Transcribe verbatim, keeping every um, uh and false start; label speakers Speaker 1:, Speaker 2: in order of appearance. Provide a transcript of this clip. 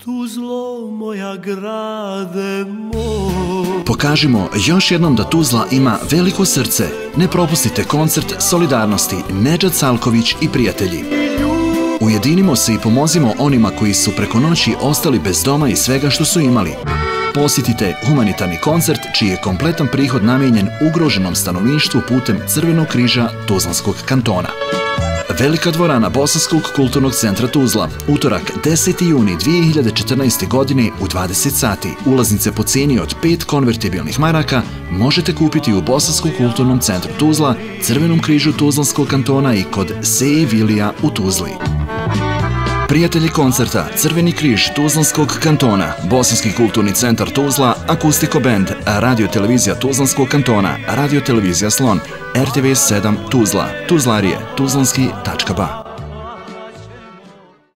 Speaker 1: Tuzlo, moja grade moj.
Speaker 2: Pokažimo još jednom da Tuzla ima veliko srce. Ne propustite koncert solidarnosti Nedžad Salković i prijatelji. Ujedinimo se i pomozimo onima koji su preko noći ostali bez doma i svega što su imali. Posjetite humanitarni koncert čiji je kompletan prihod namijenjen ugroženom stanovništvu putem Crvenog križa Tuzlanskog kantona. Velika dvorana Bosanskog kulturnog centra Tuzla, utorak deseti juni dvije hiljade četrnaeste. godine u dvadeset sati. Ulaznice po cijeni od pet konvertibilnih maraka možete kupiti u Bosanskom kulturnom centru Tuzla, Crvenom križu Tuzlanskog kantona i kod Seji Vilija u Tuzli. Prijatelji koncerta Crveni križ Tuzlanskog kantona, Bosanski kulturni centar Tuzla, Akustiko band, Radio televizija Tuzlanskog kantona, Radio televizija Slon, R T V sedam Tuzla, Tuzlarije, tuzlanski tačka ba.